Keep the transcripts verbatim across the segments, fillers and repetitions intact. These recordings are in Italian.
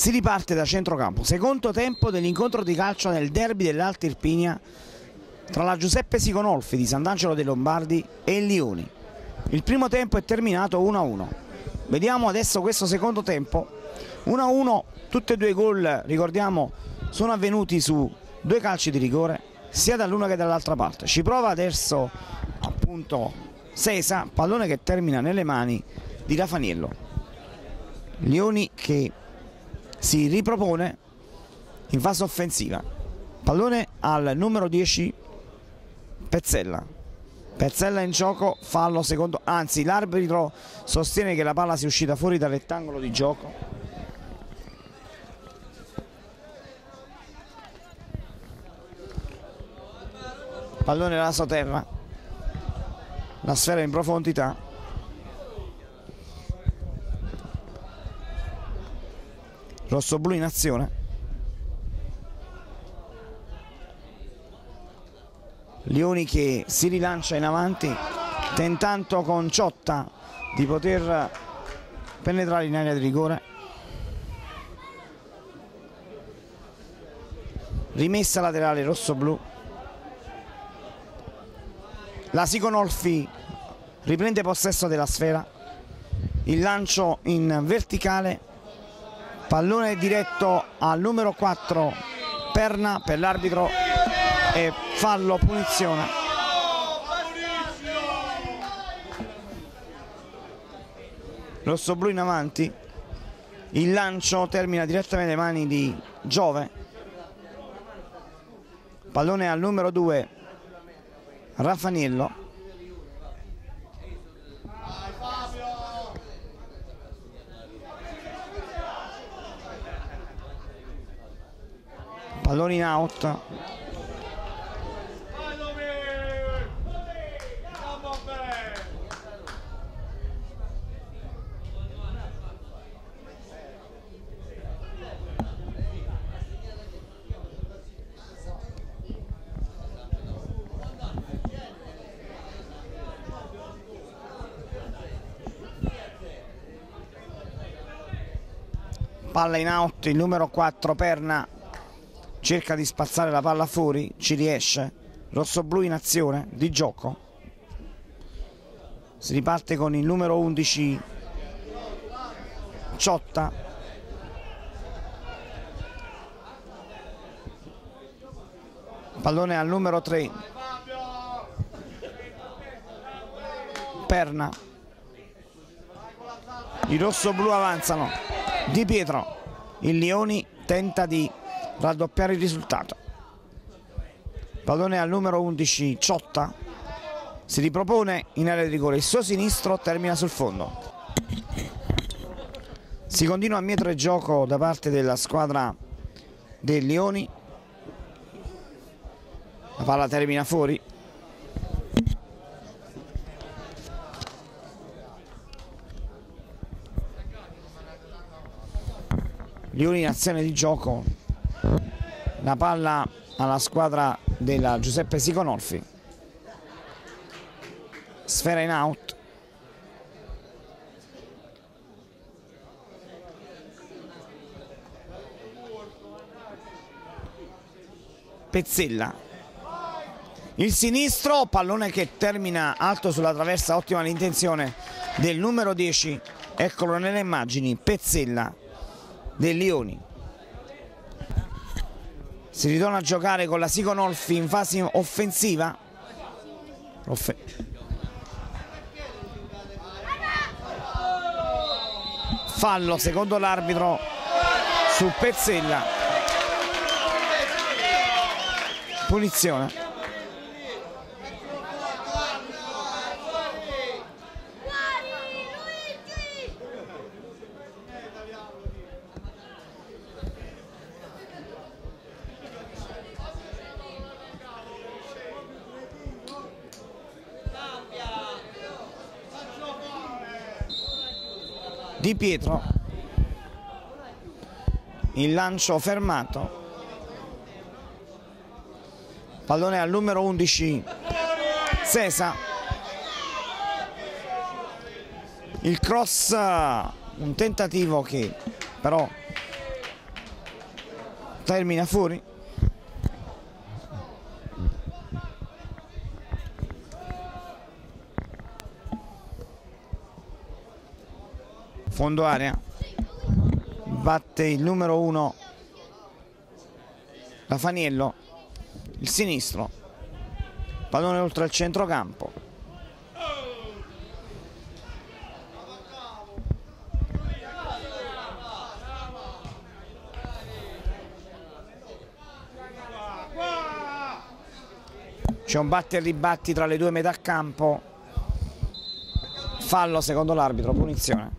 Si riparte da centrocampo, secondo tempo dell'incontro di calcio nel derby dell'Alta Irpinia tra la Giuseppe Siconolfi di Sant'Angelo dei Lombardi e il Lioni. Il primo tempo è terminato uno a uno. Vediamo adesso questo secondo tempo. uno a uno, tutti e due i gol, ricordiamo, sono avvenuti su due calci di rigore, sia dall'una che dall'altra parte. Ci prova adesso appunto Sesa, pallone che termina nelle mani di Rafaniello. Lioni che si ripropone in fase offensiva, pallone al numero dieci Pezzella. Pezzella in gioco, fallo secondo, anzi l'arbitro sostiene che la palla sia uscita fuori dal rettangolo di gioco. Pallone raso terra, la sfera in profondità. Rossoblu in azione. Lioni che si rilancia in avanti, tentando con Ciotta di poter penetrare in area di rigore. Rimessa laterale rossoblu. La Siconolfi riprende possesso della sfera. Il lancio in verticale. Pallone diretto al numero quattro Perna per l'arbitro e fallo, punizione. Rossoblu in avanti, il lancio termina direttamente nelle mani di Giove. Pallone al numero due Rafaniello. Pallone in out. Palla in out, il numero quattro Perna cerca di spazzare la palla fuori, ci riesce. Rossoblu in azione di gioco. Si riparte con il numero undici Ciotta. Pallone al numero tre Perna. I rossoblu avanzano. Di Pietro. Il Lioni tenta di raddoppiare il risultato. Pallone al numero undici Ciotta. Si ripropone in area di rigore. Il suo sinistro termina sul fondo. Si continua a mietere gioco da parte della squadra dei Lioni. La palla termina fuori. Lioni in azione di gioco. La palla alla squadra della Giuseppe Siconolfi. Sfera in out. Pezzella. Il sinistro, pallone che termina alto sulla traversa, ottima l'intenzione del numero dieci, eccolo nelle immagini, Pezzella del Lioni. Si ritorna a giocare con la Siconolfi in fase offensiva. Off Fallo secondo l'arbitro su Pezzella. Punizione. Di Pietro, il lancio fermato, pallone al numero undici Sesa, il cross, un tentativo che però termina fuori. Fondo area, batte il numero uno Rafaniello, il sinistro, pallone oltre il centrocampo. C'è un batte e ribatti tra le due metà campo, fallo secondo l'arbitro, punizione.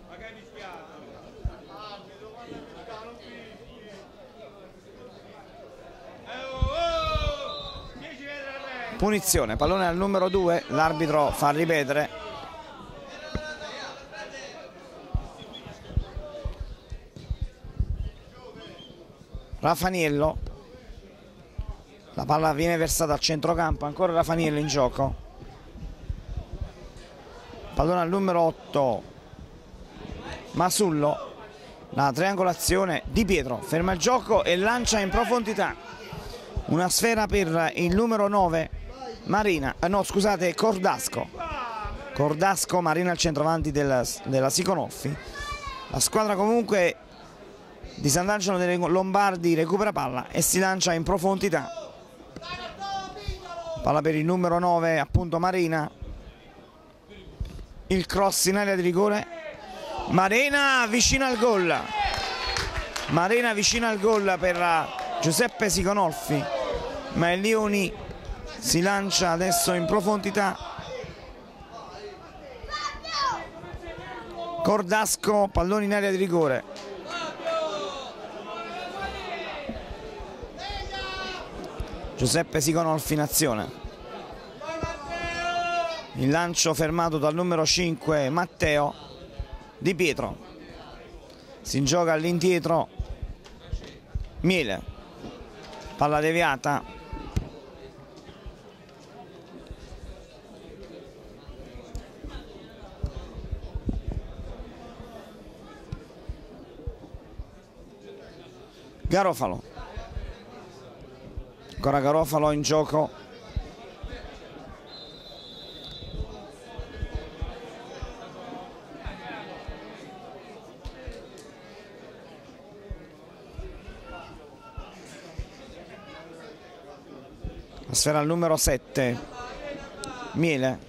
Punizione, pallone al numero due, l'arbitro fa ripetere. Rafaniello, la palla viene versata al centrocampo, ancora Rafaniello in gioco. Pallone al numero otto, Masullo, la triangolazione, Di Pietro ferma il gioco e lancia in profondità. Una sfera per il numero nove. Marina, eh no scusate, Cordasco. Cordasco, Marina al centravanti della, della Siconolfi. La squadra comunque di Sant'Angelo dei Lombardi recupera palla e si lancia in profondità. Palla per il numero nove, appunto Marina. Il cross in area di rigore. Marina vicino al gol. Marina vicino al gol per Giuseppe Siconolfi, ma il Lioni si lancia adesso in profondità. Cordasco, pallone in area di rigore. Giuseppe Siconolfi in azione. Il lancio fermato dal numero cinque Matteo Di Pietro. Si gioca all'indietro Miele. Palla deviata. Garofalo, ancora Garofalo in gioco. La sfera al numero sette, Miele.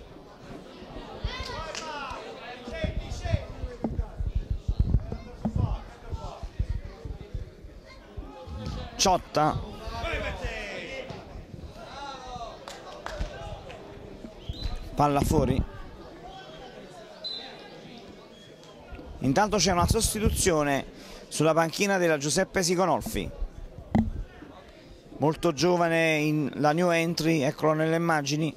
Ciotta, palla fuori. Intanto c'è una sostituzione sulla panchina della Giuseppe Siconolfi, molto giovane in la new entry, eccolo nelle immagini.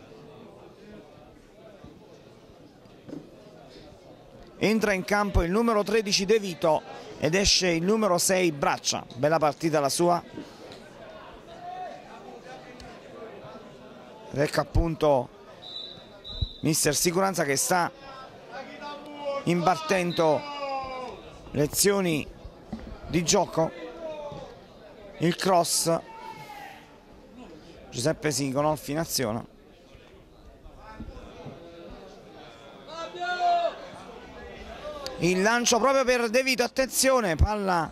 Entra in campo il numero tredici De Vito ed esce il numero sei Braccia. Bella partita la sua. Ed ecco appunto mister Siguranza che sta impartendo lezioni di gioco. Il cross, Giuseppe Siconolfi in azione. Il lancio proprio per De Vito, attenzione, palla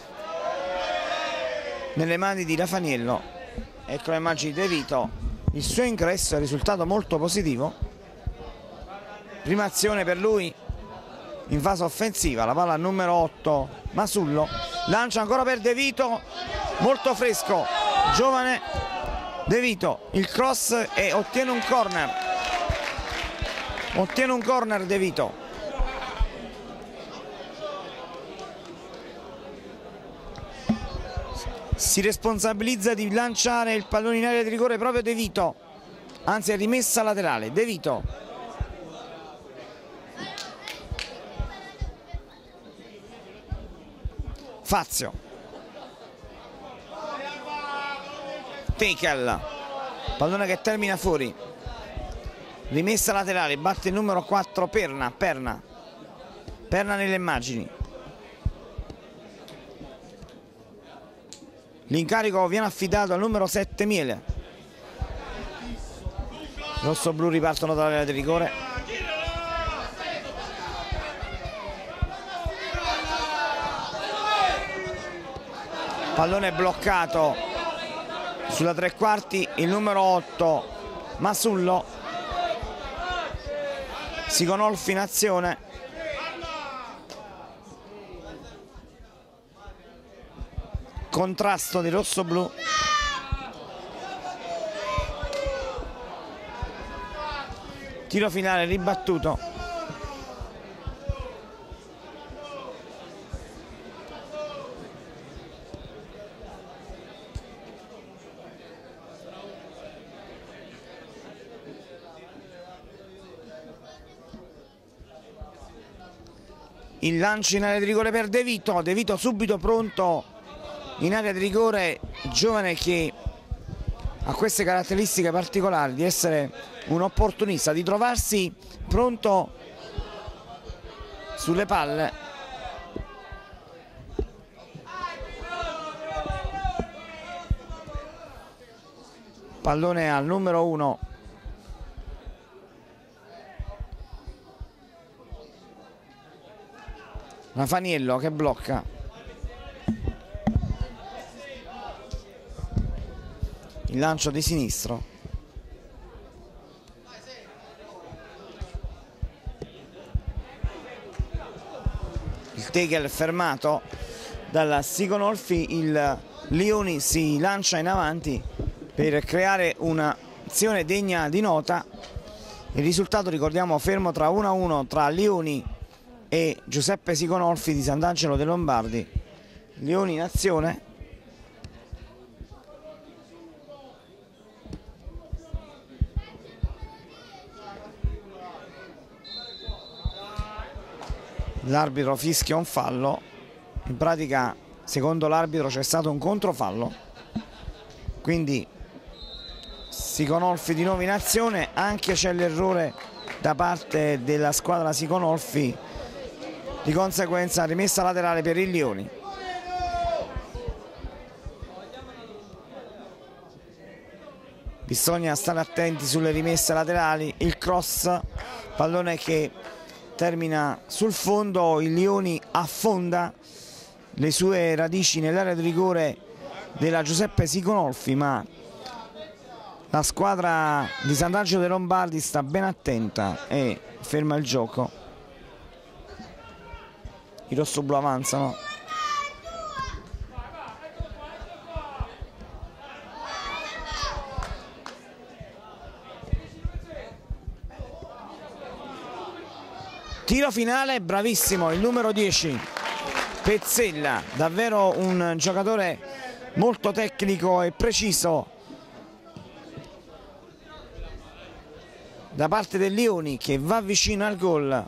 nelle mani di Rafaniello. Ecco le immagini di De Vito, il suo ingresso è risultato molto positivo. Prima azione per lui in fase offensiva, la palla numero otto Masullo, lancia ancora per De Vito, molto fresco, giovane De Vito, il cross e ottiene un corner, ottiene un corner De Vito. Si responsabilizza di lanciare il pallone in area di rigore proprio De Vito, anzi è rimessa laterale. De Vito, Fazio, Tekel, pallone che termina fuori, rimessa laterale, batte il numero quattro Perna, Perna, Perna nelle immagini. L'incarico viene affidato al numero sette Miele. Rosso-blu ripartono dall'area di rigore. Pallone bloccato sulla tre quarti, il numero otto Masullo. Siconolfi in azione. Contrasto di rosso-blu. Tiro finale ribattuto. Il lancio in area di rigore per De Vito. De Vito subito pronto in area di rigore, giovane che ha queste caratteristiche particolari di essere un opportunista, di trovarsi pronto sulle palle. Pallone al numero uno. Rafaniello che blocca. Il lancio di sinistro. Il tackle fermato dalla Siconolfi. Il Lioni si lancia in avanti per creare un'azione degna di nota. Il risultato, ricordiamo, fermo tra uno a uno tra Lioni e Giuseppe Siconolfi di Sant'Angelo dei Lombardi. Lioni in azione. L'arbitro fischia un fallo. In pratica, secondo l'arbitro, c'è stato un controfallo, quindi Siconolfi di nuovo in azione. Anche c'è l'errore da parte della squadra Siconolfi, di conseguenza rimessa laterale per il Lioni. Bisogna stare attenti sulle rimesse laterali. Il cross, pallone che termina sul fondo. Il Lioni affonda le sue radici nell'area di rigore della Giuseppe Siconolfi, ma la squadra di Sant'Angelo dei Lombardi sta ben attenta e ferma il gioco. I rossoblu avanzano. Tiro finale, bravissimo il numero dieci Pezzella, davvero un giocatore molto tecnico e preciso da parte del Lioni, che va vicino al gol.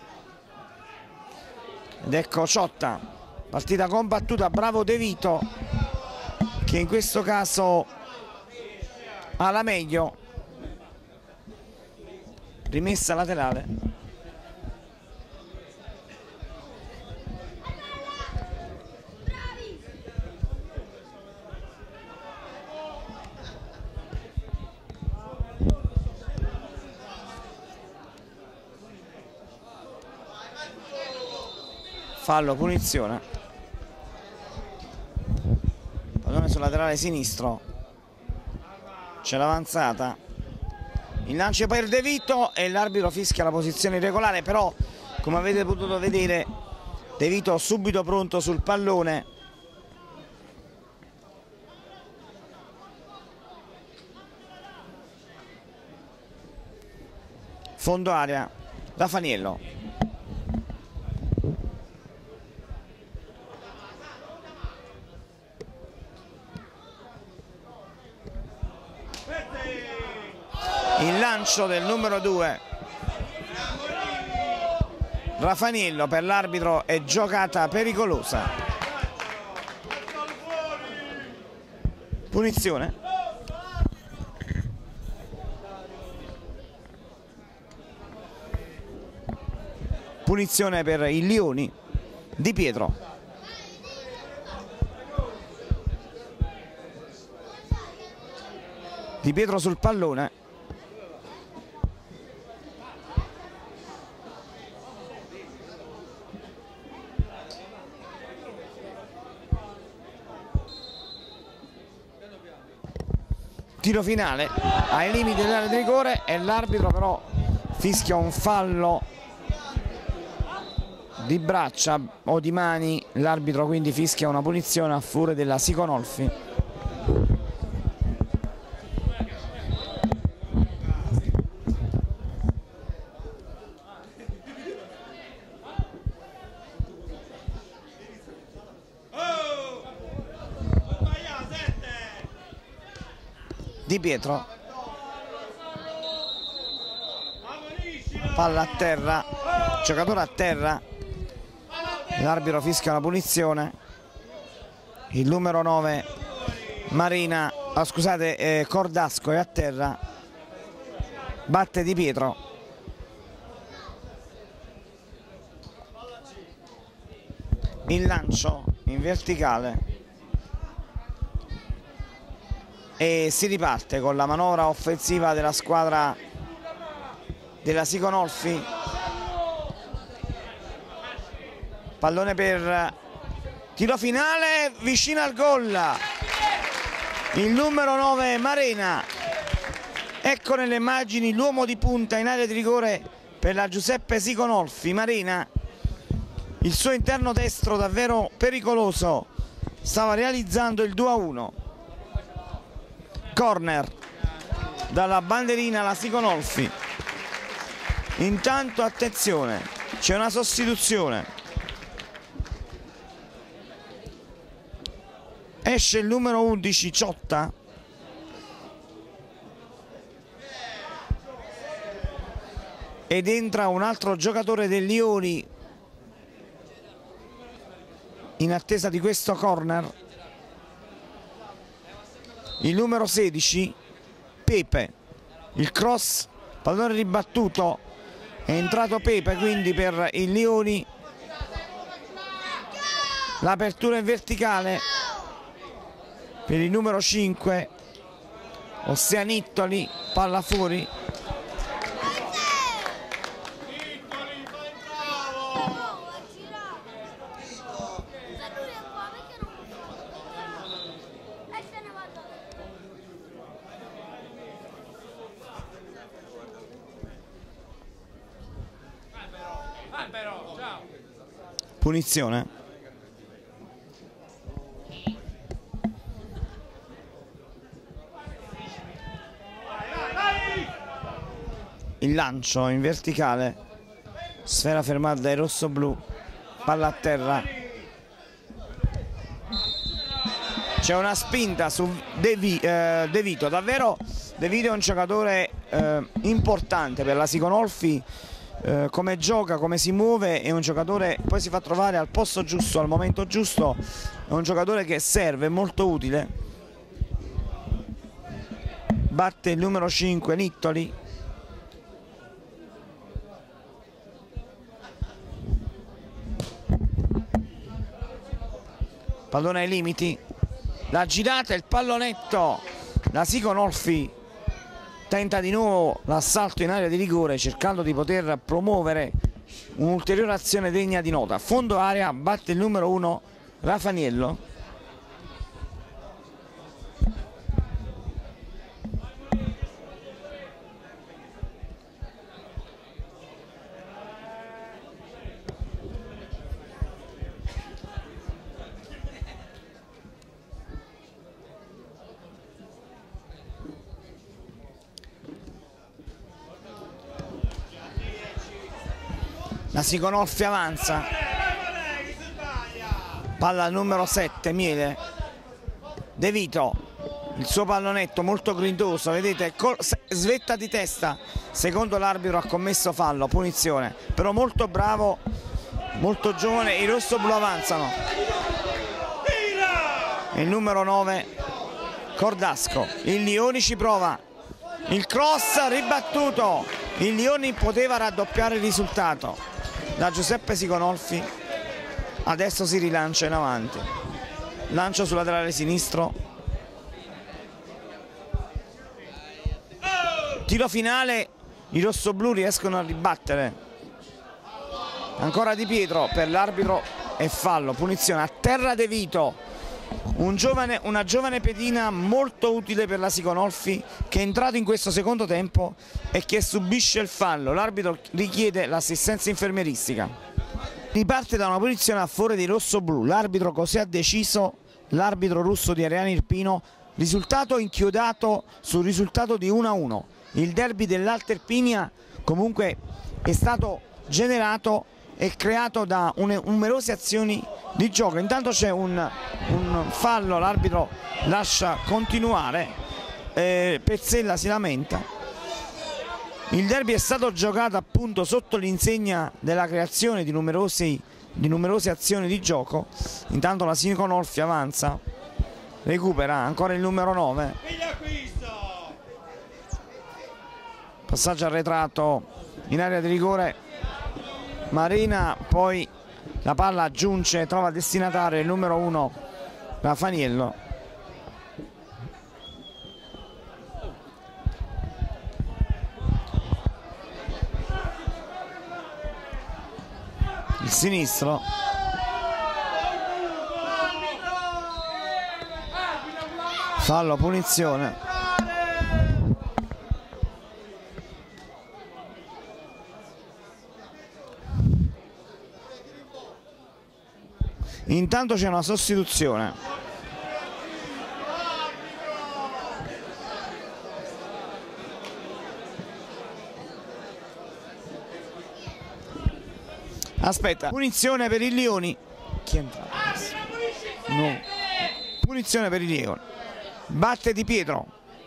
Ed ecco Ciotta, partita combattuta, bravo De Vito che in questo caso ha la meglio. Rimessa laterale. Fallo, punizione. Pallone sul laterale sinistro. C'è l'avanzata. Il lancio per De Vito e l'arbitro fischia la posizione irregolare, però come avete potuto vedere De Vito subito pronto sul pallone. Fondo area, Rafaniello. Il lancio del numero due Rafaniello, per l'arbitro è giocata pericolosa. Punizione. Punizione per i Lioni. Di Pietro. Di Pietro sul pallone. Tiro finale ai limiti dell'area di rigore e l'arbitro però fischia un fallo di braccia o di mani. L'arbitro quindi fischia una punizione a favore della Siconolfi. Di Pietro, palla a terra, giocatore a terra, l'arbitro fischia una punizione. Il numero nove Marina, oh, scusate, eh, Cordasco è a terra, batte Di Pietro. Il lancio in verticale e si riparte con la manovra offensiva della squadra della Siconolfi. Pallone per tiro finale vicino al gol, il numero nove Marina. Ecco nelle immagini l'uomo di punta in area di rigore per la Giuseppe Siconolfi. Marina, il suo interno destro davvero pericoloso, stava realizzando il due a uno. Corner dalla banderina la Siconolfi. Intanto attenzione, c'è una sostituzione, esce il numero undici Ciotta ed entra un altro giocatore del Lioni in attesa di questo corner, il numero sedici Pepe. Il cross, pallone ribattuto, è entrato Pepe quindi per il Lioni. L'apertura in verticale per il numero cinque ossia Nittoli, palla fuori. Punizione. Il lancio in verticale, sfera fermata dai rossoblù, palla a terra. C'è una spinta su De, Vi, eh, De Vito, davvero De Vito è un giocatore eh, importante per la Siconolfi. Eh, come gioca, come si muove, è un giocatore, poi si fa trovare al posto giusto, al momento giusto, è un giocatore che serve, è molto utile. Batte il numero cinque Nittoli. Pallone ai limiti, la girata e il pallonetto. La Siconolfi tenta di nuovo l'assalto in area di rigore cercando di poter promuovere un'ulteriore azione degna di nota. Fondo area, batte il numero uno Rafaniello. La Siconolfi avanza, palla al numero sette Miele. De Vito, il suo pallonetto molto grintoso, vedete, svetta di testa, secondo l'arbitro ha commesso fallo, punizione, però molto bravo, molto giovane. I rossoblù avanzano, il numero nove Cordasco. Il Lioni ci prova, il cross ribattuto, il Lioni poteva raddoppiare il risultato. La Giuseppe Siconolfi adesso si rilancia in avanti, lancio sul laterale sinistro, Tiro finale, i rossoblù riescono a ribattere. Ancora Di Pietro, per l'arbitro è fallo, punizione a terra De Vito. Un giovane, una giovane pedina molto utile per la Siconolfi, che è entrato in questo secondo tempo e che subisce il fallo. L'arbitro richiede l'assistenza infermieristica. Riparte da una posizione a favore dei rossoblù. L'arbitro così ha deciso, l'arbitro russo di Ariano Irpino. Risultato inchiodato sul risultato di uno a uno. Il derby dell'Alta Irpinia comunque è stato generato e creato da un, numerose azioni di gioco. Intanto c'è un, un fallo, l'arbitro lascia continuare, eh, Pezzella si lamenta. Il derby è stato giocato appunto sotto l'insegna della creazione di, numerosi, di numerose azioni di gioco. Intanto la Siconolfi avanza, recupera ancora il numero nove. Passaggio arretrato in area di rigore, Marina, poi la palla giunge, trova destinatario il numero uno Rafaniello. Il sinistro, fallo, punizione. Intanto c'è una sostituzione. Aspetta, punizione per il Lioni. Chi è entrato? No. Punizione per il Lioni. Batte Di Pietro.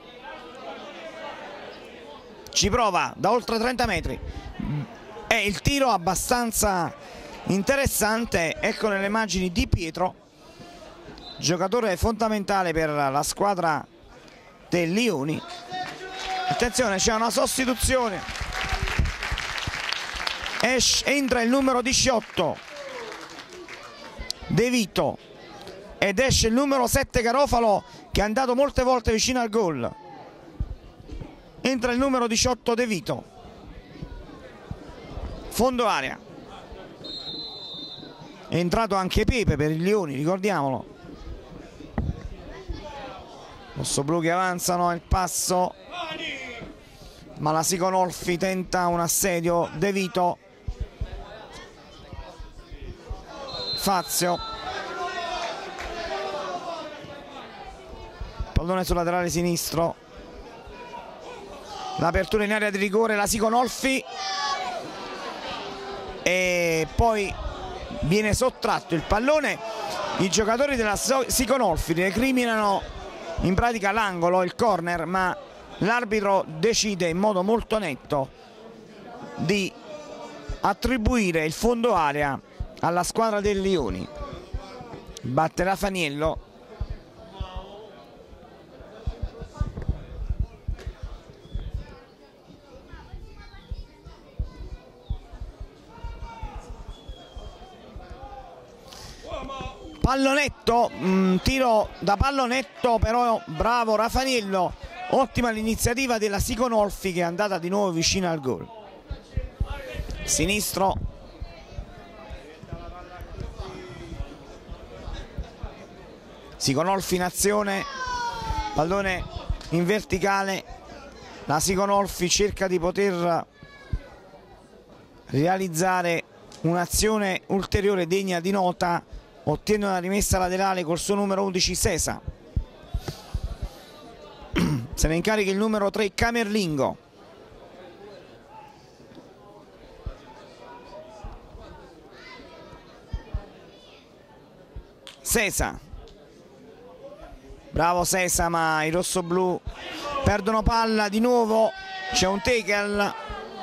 Ci prova da oltre trenta metri. È il tiro abbastanza interessante. Ecco nelle immagini Di Pietro, giocatore fondamentale per la squadra del Lioni. Attenzione, c'è una sostituzione, Esh, entra il numero diciotto De Vito ed esce il numero sette Garofalo, che è andato molte volte vicino al gol. Entra il numero diciotto De Vito, fondo area. È entrato anche Pepe per il Lioni, ricordiamolo. Rossoblù che avanzano, il passo, ma la Siconolfi tenta un assedio. De Vito, Fazio, pallone sul laterale sinistro, l'apertura in area di rigore, la Siconolfi, e poi viene sottratto il pallone. I giocatori della Siconolfi recriminano in pratica l'angolo, il corner, ma l'arbitro decide in modo molto netto di attribuire il fondo area alla squadra del Lioni. Batte Rafaniello. Pallonetto, mh, tiro da pallonetto, però bravo Rafaniello, ottima l'iniziativa della Siconolfi, che è andata di nuovo vicino al gol. Sinistro, Siconolfi in azione, pallone in verticale, la Siconolfi cerca di poter realizzare un'azione ulteriore degna di nota. Ottiene una rimessa laterale col suo numero undici Sesa. Se ne incarica il numero tre Camerlingo. Sesa, bravo Sesa, ma i rossoblù perdono palla di nuovo. C'è un tackle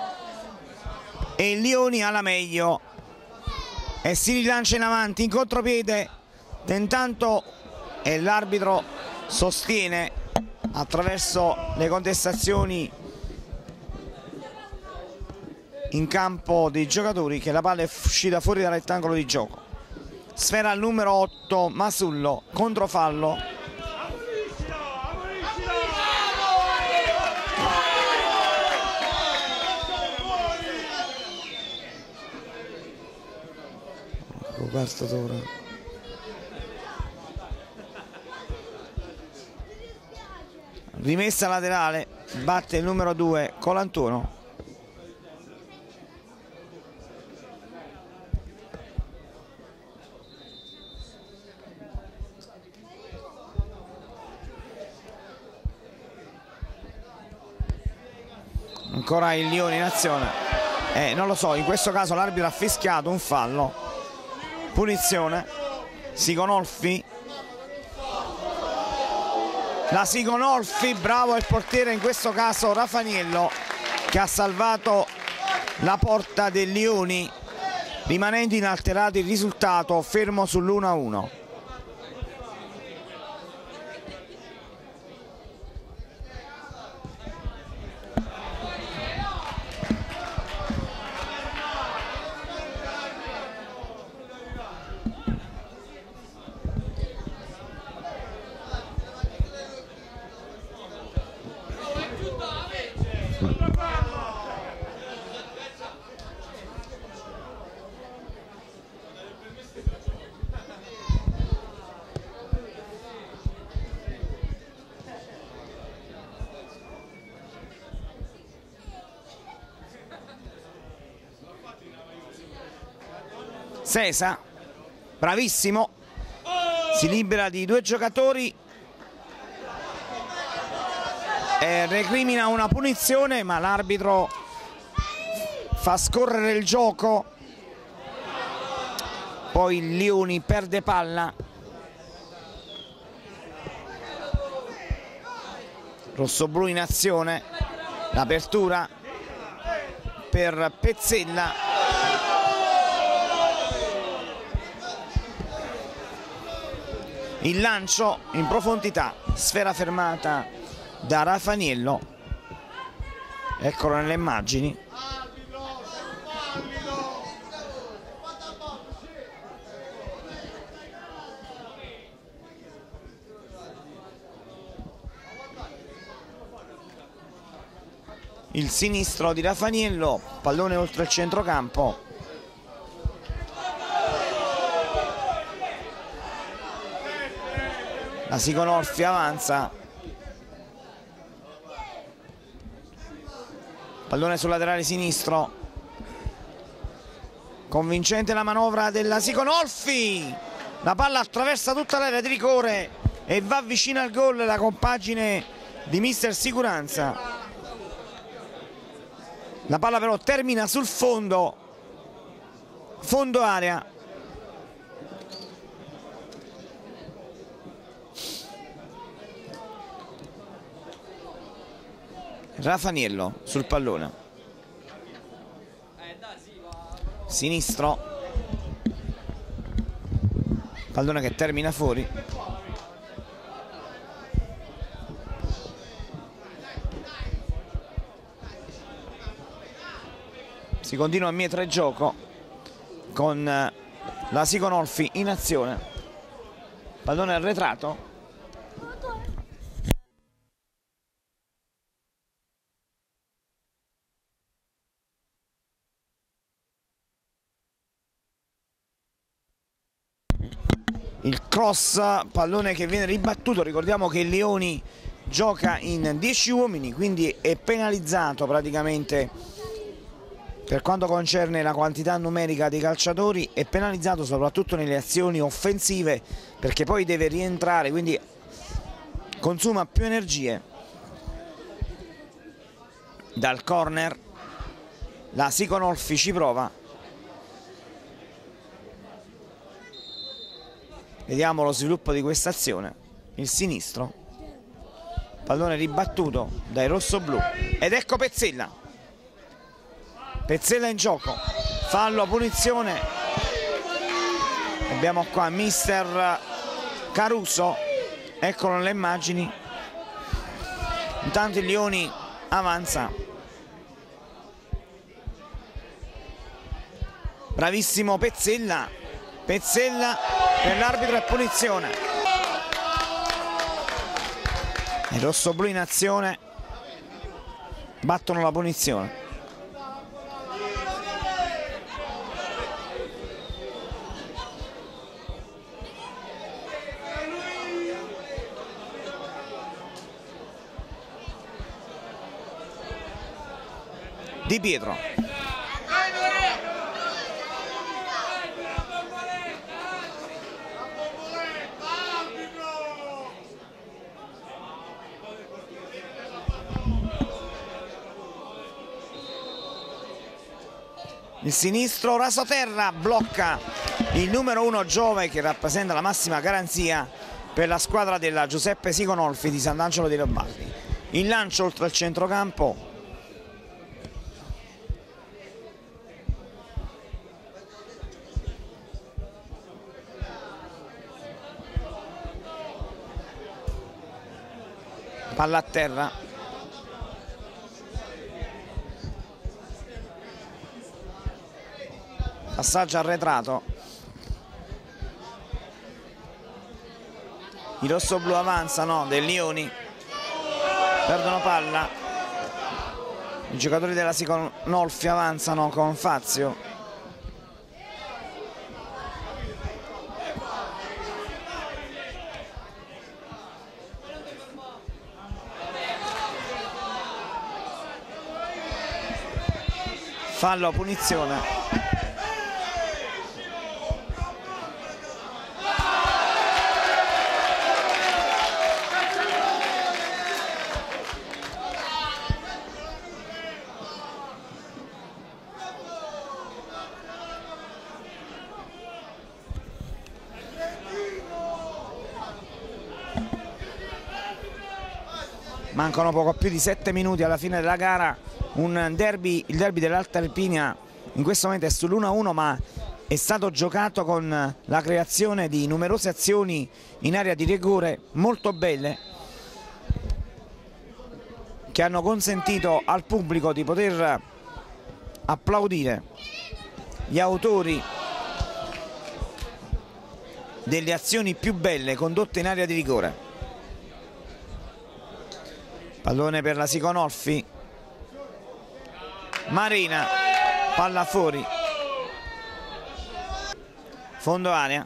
e il Lioni ha la meglio e si rilancia in avanti in contropiede, tentando, e l'arbitro sostiene attraverso le contestazioni in campo dei giocatori che la palla è uscita fuori dal rettangolo di gioco. Sfera al numero otto Masullo, controfallo. gioco, quarto turno. Rimessa laterale, batte il numero due Colantuono. Ancora il Lioni in azione, eh, non lo so, in questo caso l'arbitro ha fischiato un fallo, punizione. Sigonolfi, la Sigonolfi, bravo il portiere, in questo caso Rafaniello, che ha salvato la porta del Lioni rimanendo inalterato il risultato, fermo sull'uno a uno. Sesa, bravissimo, si libera di due giocatori e recrimina una punizione, ma l'arbitro fa scorrere il gioco. Poi il Lioni perde palla. Rossoblu in azione, l'apertura per Pezzella. Il lancio in profondità, sfera fermata da Rafaniello, eccolo nelle immagini. Il sinistro di Rafaniello, pallone oltre il centrocampo. La Sigonolfi avanza, pallone sul laterale sinistro, convincente la manovra della Sigonolfi, la palla attraversa tutta l'area di rigore e va vicino al gol la compagine di mister Siguranza. La palla però termina sul fondo, fondo area. Rafaniello sul pallone, sinistro, pallone che termina fuori. Si continua a mietere gioco con la Sigonolfi in azione, pallone arretrato. Il cross, pallone che viene ribattuto. Ricordiamo che il Lioni gioca in dieci uomini, quindi è penalizzato praticamente per quanto concerne la quantità numerica dei calciatori, è penalizzato soprattutto nelle azioni offensive perché poi deve rientrare, quindi consuma più energie. Dal corner la Sigonolfi ci prova. Vediamo lo sviluppo di questa azione. Il sinistro, pallone ribattuto dai rossoblù ed ecco Pezzella. Pezzella in gioco, fallo, punizione. Abbiamo qua mister Caruso, eccolo nelle immagini. Intanto il Lioni avanza. Bravissimo Pezzella. Pezzella per l'arbitro e punizione. Il rossoblù in azione, battono la punizione. Di Pietro. Il sinistro rasoterra blocca il numero uno Giove, che rappresenta la massima garanzia per la squadra della Giuseppe Siconolfi di Sant'Angelo dei Lombardi. Il lancio oltre il centrocampo. Palla a terra. Passaggio arretrato. I rossoblu avanzano, del Lioni perdono palla. I giocatori della Siconolfi avanzano con Fazio. Fallo, punizione. Mancano poco più di sette minuti alla fine della gara. Un derby, il derby dell'Alta Irpinia in questo momento è sull'uno a uno, ma è stato giocato con la creazione di numerose azioni in area di rigore molto belle, che hanno consentito al pubblico di poter applaudire gli autori delle azioni più belle condotte in area di rigore. Pallone per la Siconolfi. Marina, palla fuori. Fondo area.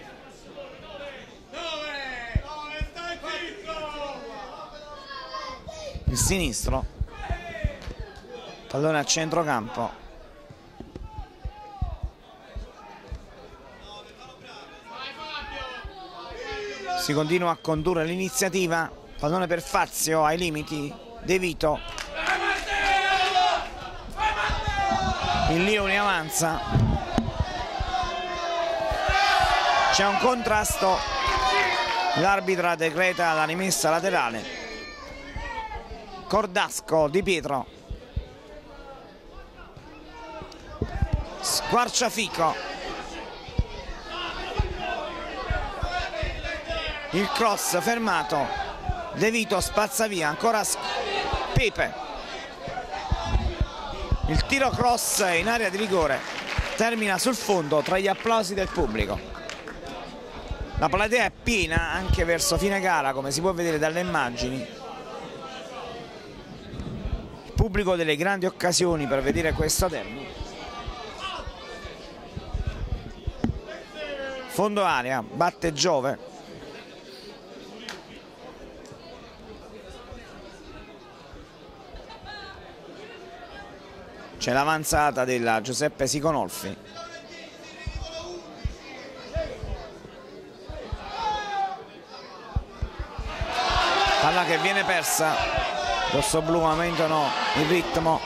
Il sinistro. Pallone a centrocampo. Si continua a condurre l'iniziativa. Pallone per Fazio ai limiti. De Vito. Il Lioni avanza. C'è un contrasto. L'arbitra decreta la rimessa laterale. Cordasco, Di Pietro. Squarciafico. Il cross fermato. De Vito spazza via, ancora Pepe. Il tiro cross in area di rigore termina sul fondo tra gli applausi del pubblico. La platea è piena anche verso fine gara, come si può vedere dalle immagini. Il pubblico delle grandi occasioni per vedere questo derby. Fondo area, batte Giove. C'è l'avanzata della Giuseppe Siconolfi. Palla che viene persa. Rossoblu aumentano il ritmo.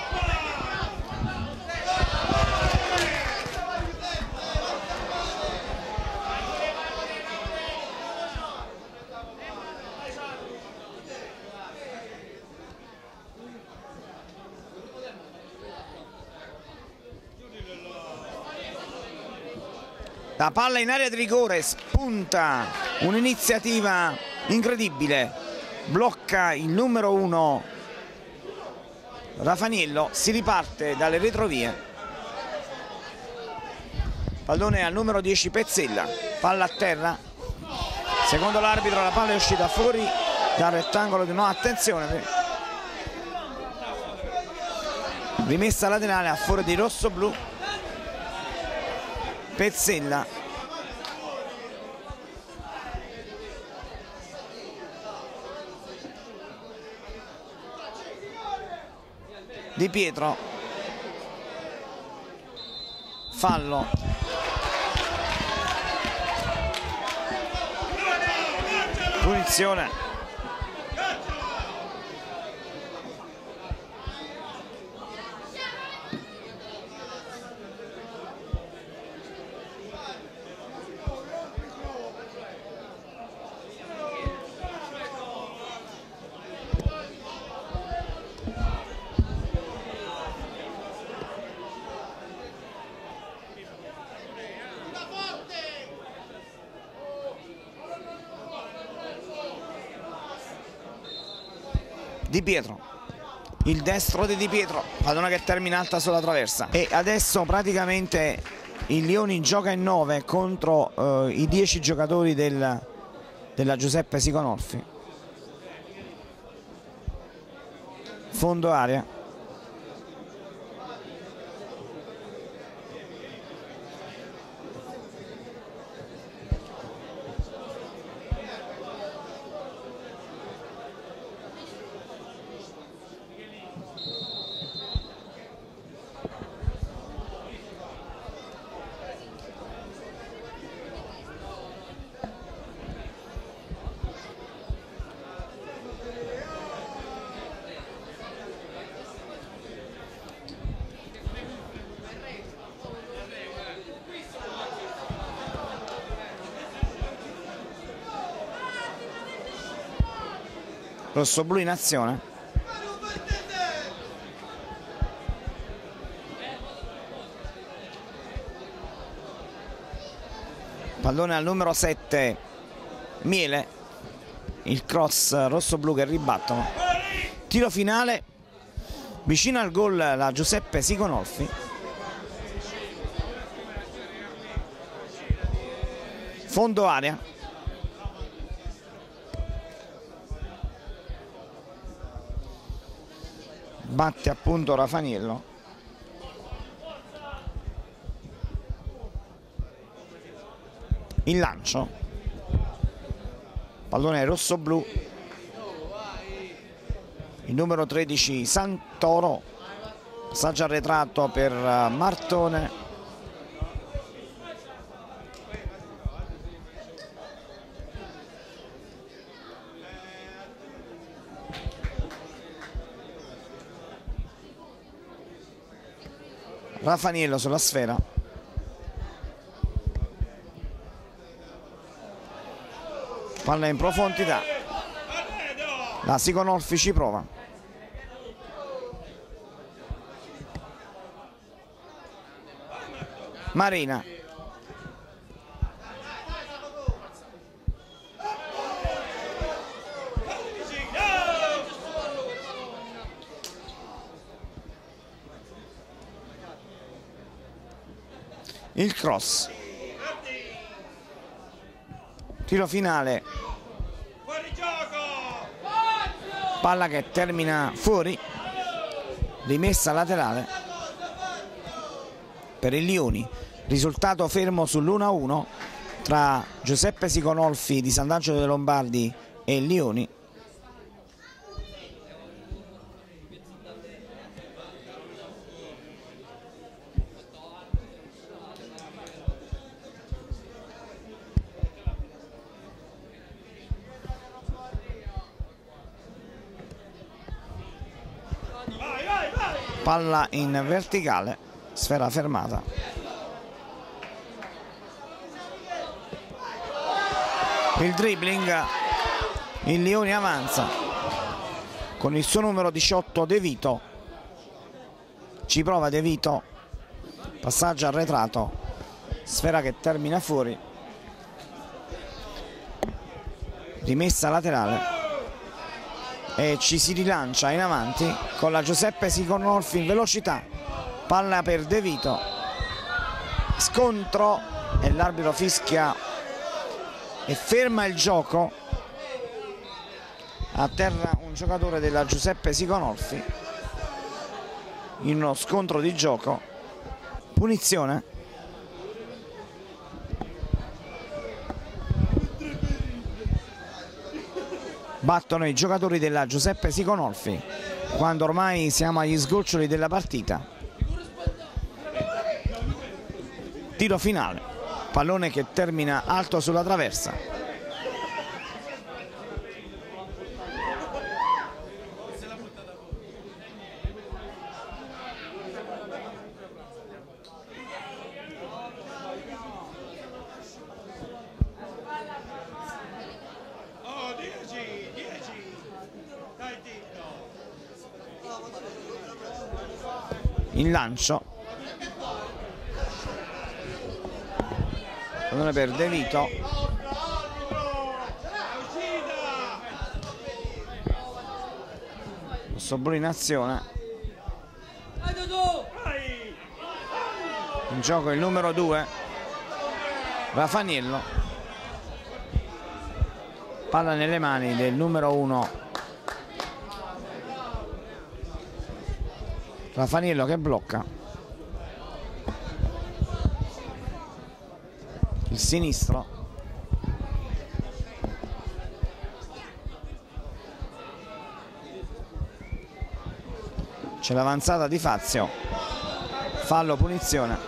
La palla in area di rigore, spunta un'iniziativa incredibile, blocca il numero uno Rafaniello, si riparte dalle retrovie. Pallone al numero dieci Pezzella, palla a terra. Secondo l'arbitro la palla è uscita fuori dal rettangolo di no, attenzione. Rimessa laterale a favore di rossoblu. Pezzella. Di Pietro. fallo. Punizione. Di Pietro, il destro di Di Pietro, pallone che termina alta sulla traversa. E adesso praticamente il Lioni gioca in nove contro eh, i dieci giocatori del, della Giuseppe Siconolfi. Fondo area. Rossoblu in azione. Pallone al numero sette Miele. Il cross rossoblu che ribattono. Tiro finale. Vicino al gol la Giuseppe Siconolfi. Fondo area. Batte appunto Rafaniello. Il lancio. Pallone rosso-blu. Il numero tredici Santoro. Passaggio arretrato per Martone. Rafaniello sulla sfera. Palla in profondità. La Siconolfi ci prova. Marina. Il cross. Tiro finale. Palla che termina fuori. Rimessa laterale per il Lioni. Risultato fermo sull'uno a uno tra Giuseppe Siconolfi di Sant'Angelo dei Lombardi e il Lioni. Palla in verticale, sfera fermata. Il dribbling, il Lioni avanza con il suo numero diciotto De Vito. Ci prova De Vito, passaggio arretrato, sfera che termina fuori, rimessa laterale. E ci si rilancia in avanti con la Giuseppe Siconolfi in velocità. Palla per De Vito, scontro e l'arbitro fischia e ferma il gioco. A terra un giocatore della Giuseppe Siconolfi in uno scontro di gioco. Punizione. Battono i giocatori della Giuseppe Siconolfi quando ormai siamo agli sgoccioli della partita. tiro finale, pallone che termina alto sulla traversa. In lancio, pallone per De Vito, Rossoblu in azione, in gioco il numero due Rafaniello, palla nelle mani del numero uno Rafaniello che blocca il sinistro, c'è l'avanzata di Fazio, fallo, punizione.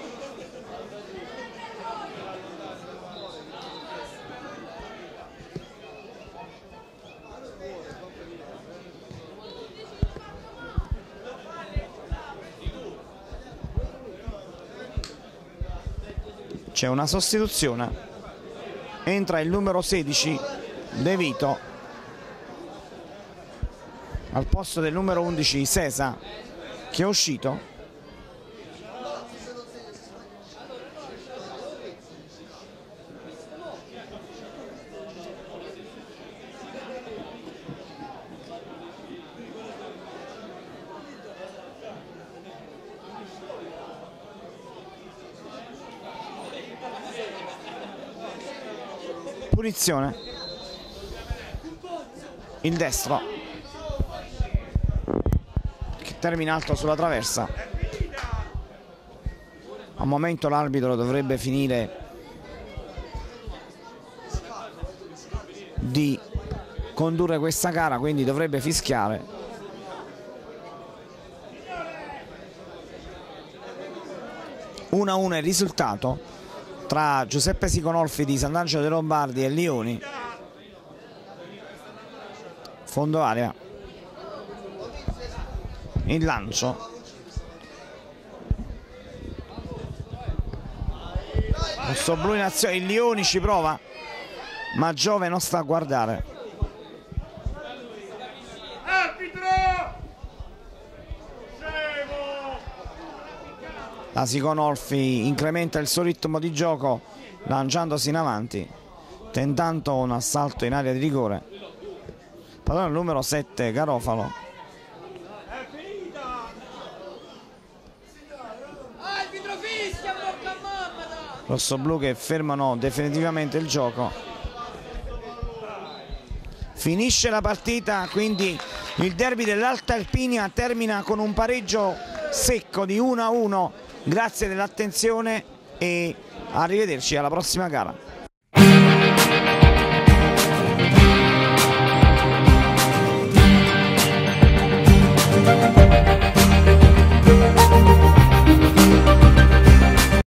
C'è una sostituzione, entra il numero sedici De Vito al posto del numero undici Sesa, che è uscito. Punizione, il destro che termina alto sulla traversa. Al momento l'arbitro dovrebbe finire di condurre questa gara, quindi dovrebbe fischiare. uno a uno è il risultato tra Giuseppe Siconolfi di Sant'Angelo dei Lombardi e Lioni. Fondo area, il lancio, Rossoblu in azione, il Lioni ci prova ma Giove non sta a guardare. La Siconolfi incrementa il suo ritmo di gioco lanciandosi in avanti, tentando un assalto in area di rigore. Pallone numero sette Garofalo. Rossoblu che fermano definitivamente il gioco. Finisce la partita, quindi il derby dell'Alta Irpinia termina con un pareggio secco di uno a uno. Grazie dell'attenzione e arrivederci alla prossima gara.